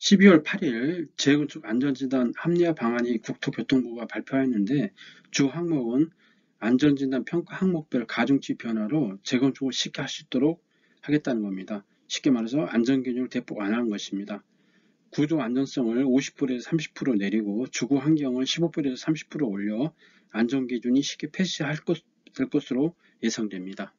12월 8일 재건축 안전진단 합리화 방안이 국토교통부가 발표했는데 주 항목은 안전진단 평가 항목별 가중치 변화로 재건축을 쉽게 할 수 있도록 하겠다는 겁니다. 쉽게 말해서 안전기준을 대폭 완화한 것입니다. 구조 안전성을 50%에서 30% 내리고 주거 환경을 15%에서 30% 올려 안전기준이 쉽게 될 것으로 예상됩니다.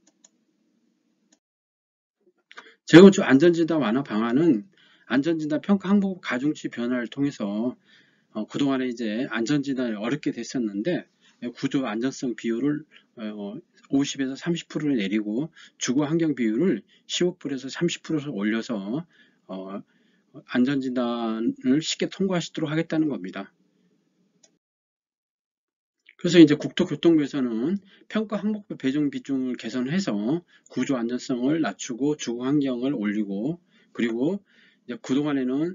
재건축 안전진단 완화 방안은 안전진단 평가 항목 가중치 변화를 통해서 그동안에 이제 안전진단이 어렵게 됐었는데 구조 안전성 비율을 50에서 30%를 내리고 주거 환경 비율을 15%에서 30%를 올려서 안전진단을 쉽게 통과할 수 있도록 하겠다는 겁니다. 그래서 이제 국토교통부에서는 평가 항목별 배정 비중을 개선해서 구조 안전성을 낮추고 주거 환경을 올리고, 그리고 이제 그동안에는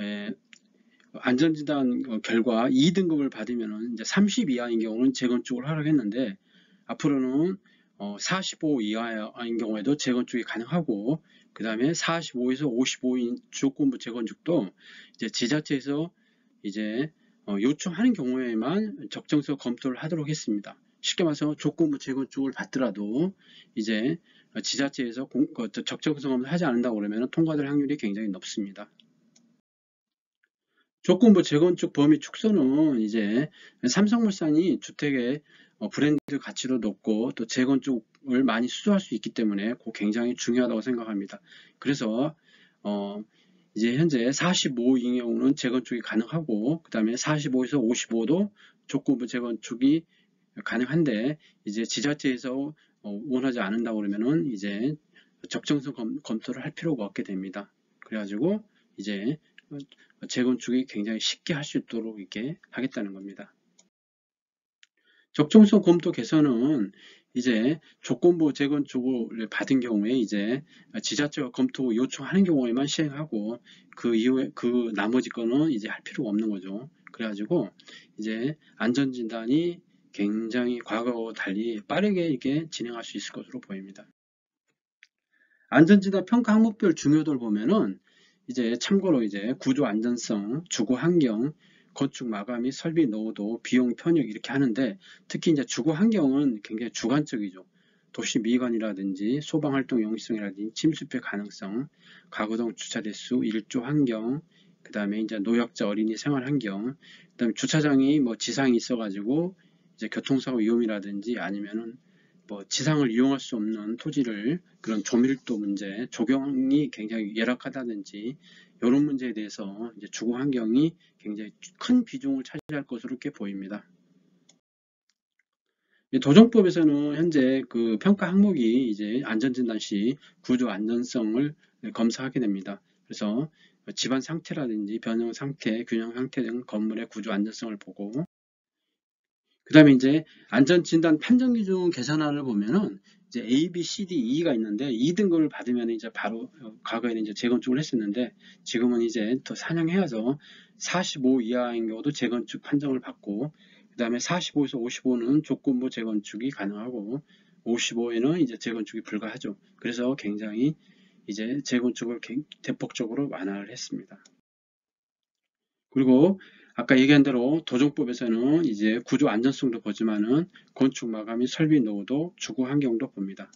안전진단 결과 2등급을 받으면 이제 30 이하인 경우는 재건축을 허락했는데 앞으로는 45 이하인 경우에도 재건축이 가능하고, 그 다음에 45에서 55인 조건부 재건축도 이제 지자체에서 이제 요청하는 경우에만 적정성 검토를 하도록 했습니다. 쉽게 말해서 조건부 재건축을 받더라도 이제 지자체에서 적정성 검토를 하지 않는다고 그러면 통과될 확률이 굉장히 높습니다. 조건부 재건축 범위 축소는 이제 삼성물산이 주택의 브랜드 가치도 높고 또 재건축을 많이 수주할 수 있기 때문에 그거 굉장히 중요하다고 생각합니다. 그래서 이제 현재 45인 경우는 재건축이 가능하고, 그 다음에 45에서 55도 조건부 재건축이 가능한데 이제 지자체에서 원하지 않는다고 그러면은 이제 적정성 검토를 할 필요가 없게 됩니다. 그래가지고 이제 재건축이 굉장히 쉽게 할 수 있도록 이렇게 하겠다는 겁니다. 적정성 검토 개선은 이제 조건부 재건축을 받은 경우에 이제 지자체가 검토 요청하는 경우에만 시행하고 그 이후에 그 나머지 거는 이제 할 필요가 없는 거죠. 그래가지고 이제 안전진단이 굉장히 과거와 달리 빠르게 이렇게 진행할 수 있을 것으로 보입니다. 안전진단 평가 항목별 중요도를 보면은 이제 참고로 이제 구조 안전성, 주거 환경, 건축 마감 및 설비 노후도, 비용 편익 이렇게 하는데 특히 이제 주거 환경은 굉장히 주관적이죠. 도시 미관이라든지 소방 활동 용이성이라든지 침수폐 가능성, 가구동 주차 대수, 일조 환경, 그 다음에 이제 노약자 어린이 생활 환경, 그 다음에 주차장이 뭐 지상이 있어가지고 이제 교통사고 위험이라든지 아니면은 뭐 지상을 이용할 수 없는 토지를 그런 조밀도 문제, 조경이 굉장히 열악하다든지 이런 문제에 대해서 이제 주거 환경이 굉장히 큰 비중을 차지할 것으로 이렇게 보입니다. 도정법에서는 현재 그 평가 항목이 이제 안전진단 시 구조 안전성을 검사하게 됩니다. 그래서 집안 상태라든지 변형 상태, 균형 상태 등 건물의 구조 안전성을 보고, 그 다음에 이제 안전진단 판정기준 계산안을 보면은 이제 A, B, C, D, E가 있는데 2등급을 받으면 이제 바로 과거에는 이제 재건축을 했었는데 지금은 이제 더 상향해서 45 이하인 경우도 재건축 판정을 받고, 그 다음에 45에서 55는 조건부 재건축이 가능하고 55에는 이제 재건축이 불가하죠. 그래서 굉장히 이제 재건축을 대폭적으로 완화를 했습니다. 그리고 아까 얘기한 대로 도정법에서는 이제 구조 안전성도 보지만은 건축 마감 및 설비 노후도, 주거 환경도 봅니다.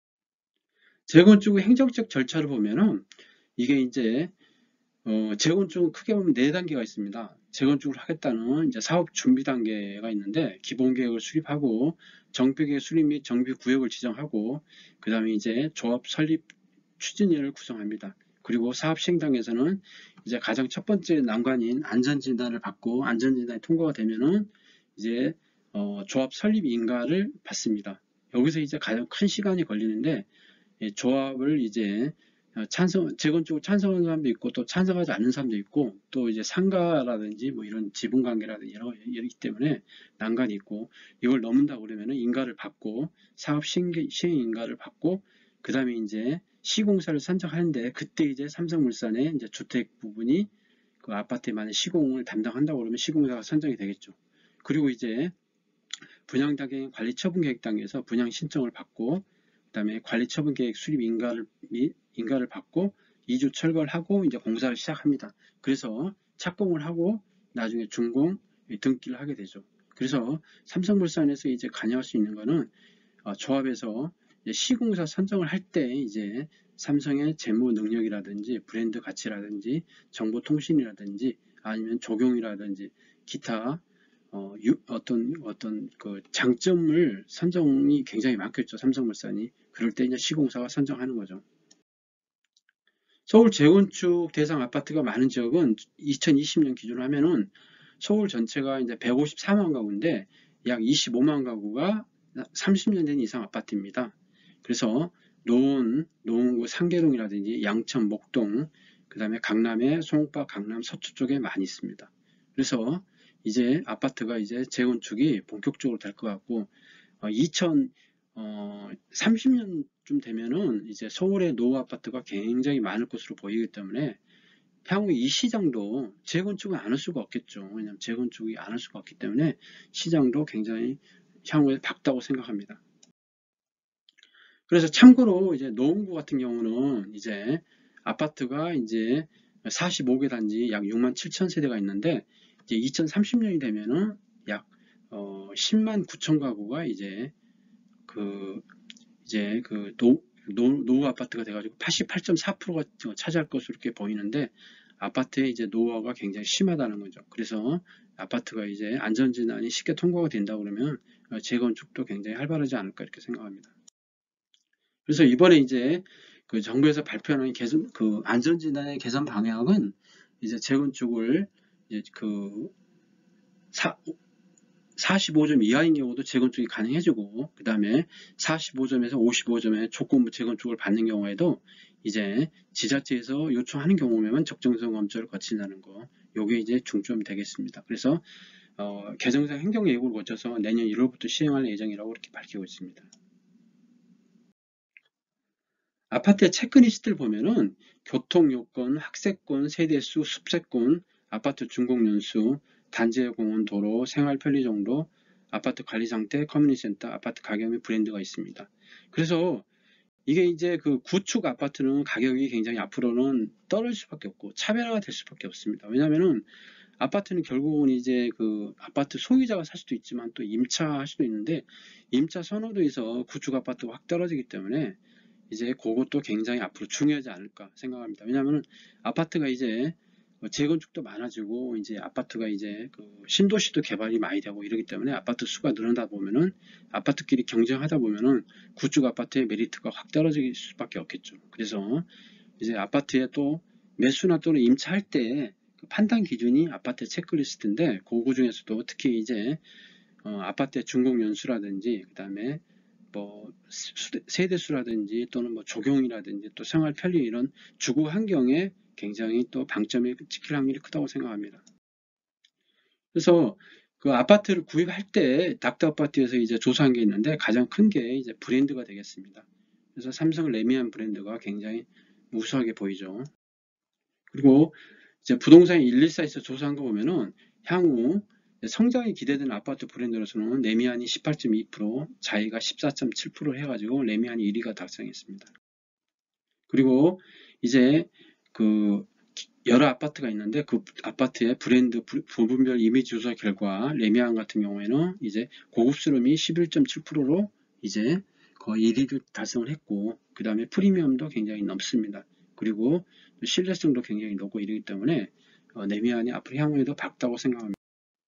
재건축의 행정적 절차를 보면은 이게 이제 재건축은 크게 보면 4단계가 있습니다. 재건축을 하겠다는 이제 사업 준비 단계가 있는데 기본 계획을 수립하고 정비계획 수립 및 정비 구역을 지정하고, 그 다음에 이제 조합 설립 추진위를 구성합니다. 그리고 사업 시행 단계에서는 이제 가장 첫 번째 난관인 안전진단을 받고 안전진단이 통과가 되면은 이제 조합 설립 인가를 받습니다. 여기서 이제 가장 큰 시간이 걸리는데 조합을 이제 재건축을 찬성하는 사람도 있고 또 찬성하지 않는 사람도 있고 또 이제 상가라든지 뭐 이런 지분관계라든지 이러기 때문에 난관이 있고, 이걸 넘는다 그러면은 인가를 받고 사업 시행 인가를 받고 그 다음에 이제 시공사를 선정하는데 그때 이제 삼성물산의 이제 주택 부분이 그 아파트에 만약 시공을 담당한다고 그러면 시공사가 선정이 되겠죠. 그리고 이제 분양단계 관리처분계획 단계에서 분양 신청을 받고 그 다음에 관리처분계획 수립 인가를 받고 2주 철거하고 이제 공사를 시작합니다. 그래서 착공을 하고 나중에 준공 등기를 하게 되죠. 그래서 삼성물산에서 이제 관여할 수 있는 거는 조합에서 시공사 선정을 할 때 이제 삼성의 재무 능력이라든지 브랜드 가치라든지 정보통신이라든지 아니면 적용이라든지 기타 어떤 그 장점을 선정이 굉장히 많겠죠. 삼성물산이. 그럴 때 이제 시공사가 선정하는 거죠. 서울 재건축 대상 아파트가 많은 지역은 2020년 기준으로 하면은 서울 전체가 이제 154만 가구인데 약 25만 가구가 30년 된 이상 아파트입니다. 그래서 노원구 상계동이라든지 양천, 목동, 그 다음에 강남의 송파, 강남 서초 쪽에 많이 있습니다. 그래서 이제 아파트가 이제 재건축이 본격적으로 될 것 같고 2030년쯤 되면은 이제 서울의 노후 아파트가 굉장히 많을 것으로 보이기 때문에 향후 이 시장도 재건축은 안 할 수가 없겠죠. 왜냐하면 재건축이 안 할 수가 없기 때문에 시장도 굉장히 향후에 밝다고 생각합니다. 그래서 참고로 이제 노원구 같은 경우는 이제 아파트가 이제 45개 단지 약 6만 7천 세대가 있는데 이제 2030년이 되면은 약 10만 9천 가구가 이제 그 노후 아파트가 돼가지고 88.4%가 차지할 것으로 이렇게 보이는데 아파트의 이제 노후화가 굉장히 심하다는 거죠. 그래서 아파트가 이제 안전진단이 쉽게 통과가 된다 그러면 재건축도 굉장히 활발하지 않을까 이렇게 생각합니다. 그래서 이번에 이제 그 정부에서 발표하는 그 안전진단의 개선 방향은 이제 재건축을 이제 그 45점 이하인 경우도 재건축이 가능해지고 그 다음에 45점에서 55점의 조건부 재건축을 받는 경우에도 이제 지자체에서 요청하는 경우면 적정성 검토를 거친다는 거 요게 이제 중점이 되겠습니다. 그래서 개정상 행정예고를 거쳐서 내년 1월부터 시행할 예정이라고 이렇게 밝히고 있습니다. 아파트의 체크리스트를 보면은 교통요건, 학세권, 세대수, 습세권, 아파트 준공연수, 단지의 공원, 도로, 생활 편리 정도, 아파트 관리 상태, 커뮤니티센터, 아파트 가격 및 브랜드가 있습니다. 그래서 이게 이제 그 구축 아파트는 가격이 굉장히 앞으로는 떨어질 수밖에 없고 차별화가 될 수밖에 없습니다. 왜냐면은 아파트는 결국은 이제 그 아파트 소유자가 살 수도 있지만 또 임차할 수도 있는데 임차 선호도에서 구축 아파트가 확 떨어지기 때문에 이제 그것도 굉장히 앞으로 중요하지 않을까 생각합니다. 왜냐하면 아파트가 이제 재건축도 많아지고 이제 아파트가 이제 그 신도시도 개발이 많이 되고 이러기 때문에 아파트 수가 늘어나다 보면은 아파트끼리 경쟁하다 보면은 구축 아파트의 메리트가 확 떨어질 수밖에 없겠죠. 그래서 이제 아파트에 또 매수나 또는 임차할 때 그 판단 기준이 아파트 체크리스트인데 그 중에서도 특히 이제 아파트의 준공 연수라든지 그 다음에 뭐 세대수라든지 또는 뭐 적용이라든지 또 생활 편리 이런 주거 환경에 굉장히 또 방점이 찍힐 확률이 크다고 생각합니다. 그래서 그 아파트를 구입할 때 닥터 아파트에서 이제 조사한 게 있는데 가장 큰 게 이제 브랜드가 되겠습니다. 그래서 삼성 레미안 브랜드가 굉장히 우수하게 보이죠. 그리고 이제 부동산 114에서 조사한 거 보면은 향후 성장이 기대되는 아파트 브랜드로서는 레미안이 18.2%, 자이가 14.7% 해가지고 레미안이 1위가 달성했습니다. 그리고 이제 그 여러 아파트가 있는데 그 아파트의 브랜드 부분별 이미지 조사 결과 레미안 같은 경우에는 이제 고급스러움이 11.7%로 이제 거의 1위를 달성을 했고 그 다음에 프리미엄도 굉장히 넘습니다. 그리고 신뢰성도 굉장히 높고 이러기 때문에 레미안이 앞으로 향후에도 밝다고 생각합니다.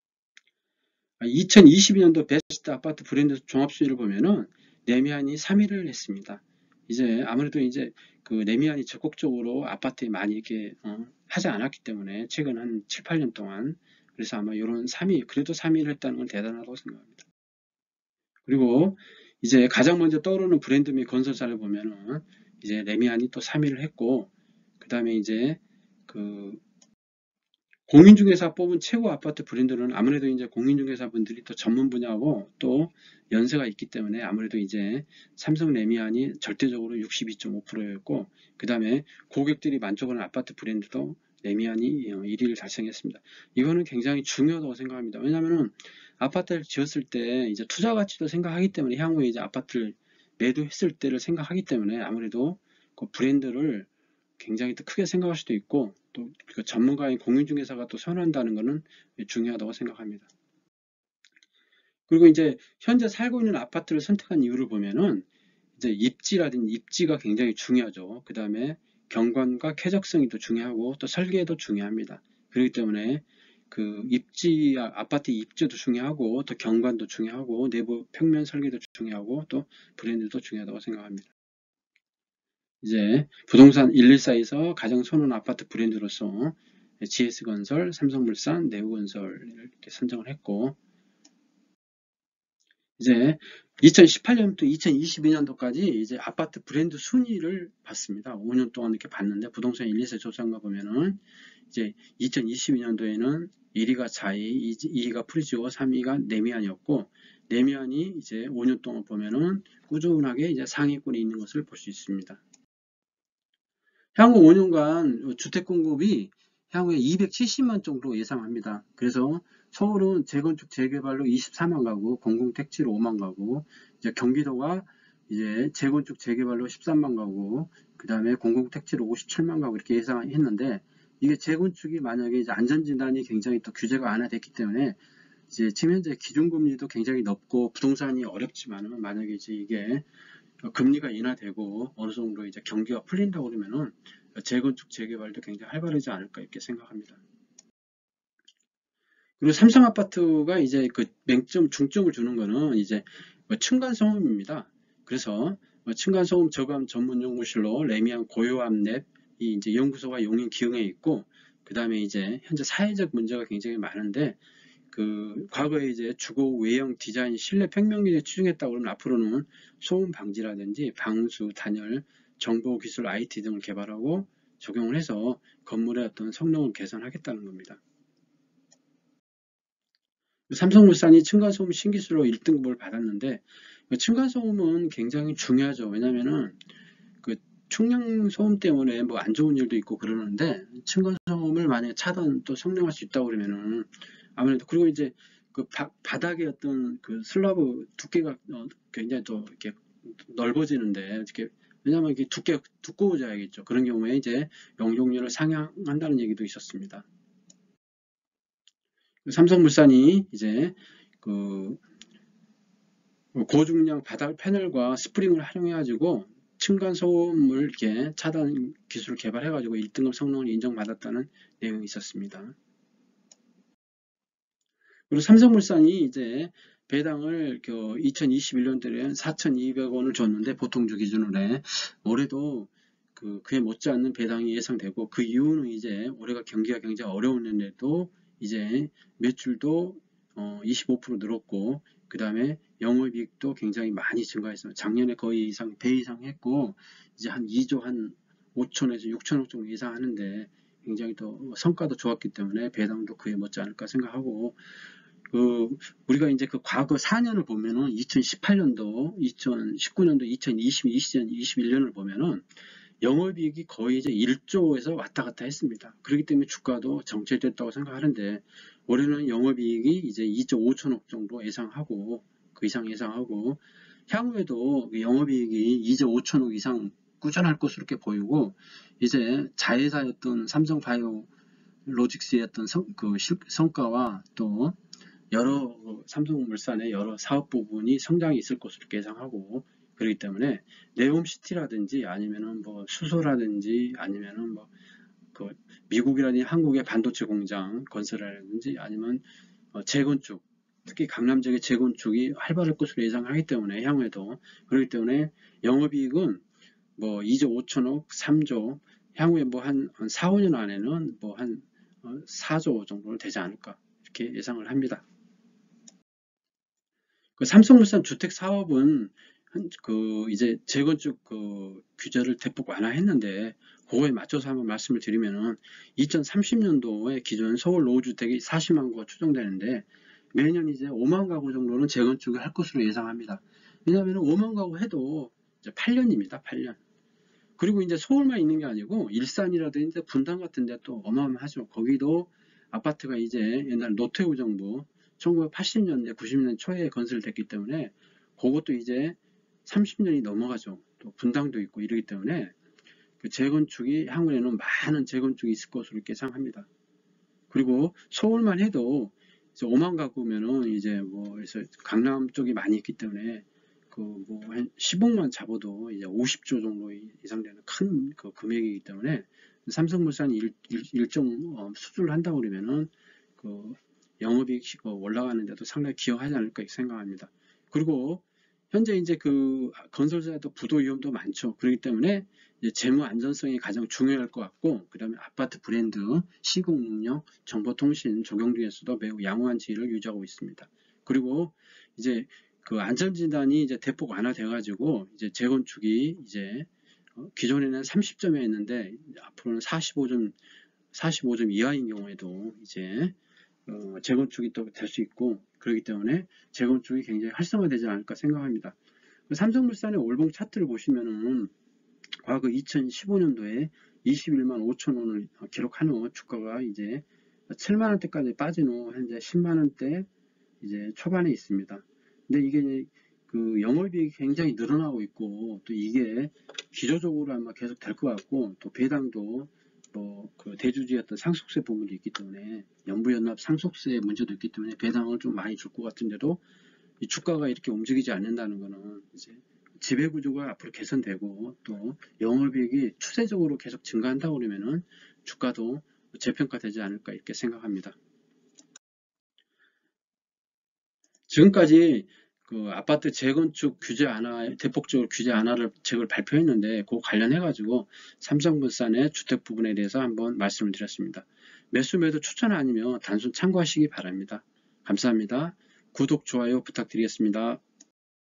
2022년도 베스트 아파트 브랜드 종합 순위를 보면은 레미안이 3위를 했습니다. 이제 아무래도 이제 그 레미안이 적극적으로 아파트에 많이 이렇게 하지 않았기 때문에 최근 한 7, 8년 동안 그래서 아마 이런 3위 그래도 3위를 했다는 건 대단하다고 생각합니다. 그리고 이제 가장 먼저 떠오르는 브랜드 및 건설사를 보면은 이제 레미안이 또 3위를 했고 그 다음에 이제 그 공인중개사 뽑은 최고 아파트 브랜드는 아무래도 이제 공인중개사 분들이 또 전문 분야하고 또 연세가 있기 때문에 아무래도 이제 삼성 레미안이 절대적으로 62.5%였고 그 다음에 고객들이 만족하는 아파트 브랜드도 레미안이 1위를 달성했습니다. 이거는 굉장히 중요하다고 생각합니다. 왜냐하면 아파트를 지었을 때 이제 투자 가치도 생각하기 때문에 향후에 이제 아파트를 매도했을 때를 생각하기 때문에 아무래도 그 브랜드를 굉장히 또 크게 생각할 수도 있고 또 그 전문가인 공인중개사가 또 선호한다는 것은 중요하다고 생각합니다. 그리고 이제 현재 살고 있는 아파트를 선택한 이유를 보면은 이제 입지라든지 입지가 굉장히 중요하죠. 그 다음에 경관과 쾌적성이 또 중요하고 또 설계도 중요합니다. 그렇기 때문에 그 입지, 아파트 입지도 중요하고 또 경관도 중요하고 내부 평면 설계도 중요하고 또 브랜드도 중요하다고 생각합니다. 이제 부동산 114에서 가장 선호하는 아파트 브랜드로서 GS건설, 삼성물산, 네오건설 이렇게 선정을 했고 이제 2018년부터 2022년도까지 이제 아파트 브랜드 순위를 봤습니다. 5년 동안 이렇게 봤는데 부동산 1, 2세 조사한 거 보면은 이제 2022년도에는 1위가 자이, 2위가 프리지오, 3위가 네미안이었고 네미안이 이제 5년 동안 보면은 꾸준하게 이제 상위권에 있는 것을 볼 수 있습니다. 향후 5년간 주택 공급이 향후에 270만 정도 예상합니다. 그래서 서울은 재건축 재개발로 24만 가구, 공공택지로 5만 가구, 이제 경기도가 이제 재건축 재개발로 13만 가구, 그 다음에 공공택지로 57만 가구 이렇게 예상했는데 이게 재건축이 만약에 이제 안전진단이 굉장히 또 규제가 완화됐기 때문에 이제 지금 현재 기준금리도 굉장히 높고 부동산이 어렵지만은 만약에 이제 이게 금리가 인하되고 어느 정도 이제 경기가 풀린다고 그러면은 재건축 재개발도 굉장히 활발하지 않을까 이렇게 생각합니다. 그리고 삼성 아파트가 이제 그 맹점 중점을 주는 거는 이제 층간 소음입니다. 그래서 층간 소음 저감 전문 연구실로 레미안 고요압랩 이 이제 연구소가 용인 기흥에 있고 그 다음에 이제 현재 사회적 문제가 굉장히 많은데 그 과거에 이제 주거 외형 디자인 실내 평면기에 추진했다고 그러면 앞으로는 소음 방지라든지 방수, 단열, 정보 기술 IT 등을 개발하고 적용을 해서 건물의 어떤 성능을 개선하겠다는 겁니다. 삼성물산이 층간소음 신기술로 1등급을 받았는데 층간소음은 굉장히 중요하죠. 왜냐면은 그 충량소음 때문에 뭐 안 좋은 일도 있고 그러는데 층간소음을 만약에 차단 또 성능할 수 있다고 그러면은 아무래도 그리고 이제 그 바닥의 어떤 그 슬라브 두께가 굉장히 또 이렇게 넓어지는데 이렇게 왜냐하면 이게 두꺼워져야겠죠. 그런 경우에 이제 용적률을 상향한다는 얘기도 있었습니다. 삼성물산이 이제 그 고중량 바닥 패널과 스프링을 활용해 가지고 층간 소음을 이렇게 차단 기술을 개발해 가지고 1등급 성능을 인정받았다는 내용이 있었습니다. 그리고 삼성물산이 이제 배당을 2021년도에 4,200원을 줬는데 보통주 기준으로 올해도 그에 못지않는 배당이 예상되고 그 이유는 이제 올해가 경기가 굉장히 어려웠는데도 이제 매출도 25% 늘었고 그 다음에 영업이익도 굉장히 많이 증가했어요. 작년에 거의 배 이상 했고 이제 한 2조 한 5천에서 6천억 정도 예상하는데 굉장히 더 성과도 좋았기 때문에 배당도 그에 못지않을까 생각하고 우리가 이제 그 과거 4년을 보면은 2018년도, 2019년도, 2020, 20년, 21년을 보면은 영업이익이 거의 이제 1조에서 왔다 갔다 했습니다. 그렇기 때문에 주가도 정체됐다고 생각하는데 올해는 영업이익이 이제 2조 5천억 정도 예상하고 그 이상 예상하고 향후에도 영업이익이 2조 5천억 이상 꾸준할 것으로 이렇게 보이고 이제 자회사였던 삼성바이오 로직스의 어떤 성과와 또 여러 삼성물산의 여러 사업 부분이 성장이 있을 것으로 예상하고 그렇기 때문에 네옴시티라든지 아니면은 뭐 수소라든지 아니면은 뭐 그 미국이라든지 한국의 반도체 공장 건설이라든지 아니면 재건축 특히 강남 지역의 재건축이 활발할 것으로 예상하기 때문에 향후에도 그렇기 때문에 영업이익은 뭐 2조 5천억, 3조 향후에 뭐 한 4, 5년 안에는 뭐 한 4조 정도는 되지 않을까 이렇게 예상을 합니다. 그 삼성물산 주택 사업은 이제 재건축 규제를 대폭 완화했는데 그거에 맞춰서 한번 말씀을 드리면은 2030년도에 기존 서울 노후주택이 40만 구가 추정되는데 매년 이제 5만 가구 정도는 재건축을 할 것으로 예상합니다. 왜냐하면 5만 가구 해도 이제 8년입니다. 8년. 그리고 이제 서울만 있는 게 아니고 일산이라든지 분당 같은 데 또 어마어마하죠. 거기도 아파트가 이제 옛날 노태우 정부 1980년대, 90년 초에 건설됐기 때문에 그것도 이제 30년이 넘어가죠. 또 분당도 있고 이러기 때문에 그 재건축이 향후에는 많은 재건축이 있을 것으로 이렇게 생각합니다. 그리고 서울만 해도 이제 5만 가구면은 이제 뭐 그래서 강남 쪽이 많이 있기 때문에 그 뭐 한 10억만 잡아도 이제 50조 정도 이상 되는 큰 그 금액이기 때문에 삼성물산이 일정 수주를 한다고 그러면은 그 영업이익 올라가는데도 상당히 기여하지 않을까 생각합니다. 그리고 현재 이제 그 건설사도 부도 위험도 많죠. 그렇기 때문에 이제 재무 안전성이 가장 중요할 것 같고, 그 다음에 아파트 브랜드, 시공 능력, 정보통신 적용 중에서도 매우 양호한 지위를 유지하고 있습니다. 그리고 이제 그 안전진단이 이제 대폭 완화돼가지고 이제 재건축이 이제 기존에는 30점이었는데 앞으로는 45점 이하인 경우에도 이제 재건축이 또 될 수 있고, 그렇기 때문에 재건축이 굉장히 활성화되지 않을까 생각합니다. 삼성물산의 월봉 차트를 보시면은 과거 2015년도에 21만 5천 원을 기록한 후 주가가 이제 7만 원대까지 빠진 후 현재 10만 원대 이제 초반에 있습니다. 근데 이게 그 영업이익이 굉장히 늘어나고 있고, 또 이게 기조적으로 아마 계속 될 것 같고, 또 배당도 뭐 그 대주주였던 상속세 부분도 있기 때문에, 연부연납 상속세 문제도 있기 때문에 배당을 좀 많이 줄 것 같은데도 이 주가가 이렇게 움직이지 않는다는 거는 이제 지배구조가 앞으로 개선되고, 또 영업이익이 추세적으로 계속 증가한다고 그러면은 주가도 재평가되지 않을까 이렇게 생각합니다. 지금까지 그 아파트 재건축 규제 완화, 대폭적으로 규제 완화를 제가 발표했는데, 그 관련해 가지고 삼성물산의 주택 부분에 대해서 한번 말씀을 드렸습니다. 매수 매도 추천 아니면 단순 참고하시기 바랍니다. 감사합니다. 구독, 좋아요 부탁드리겠습니다.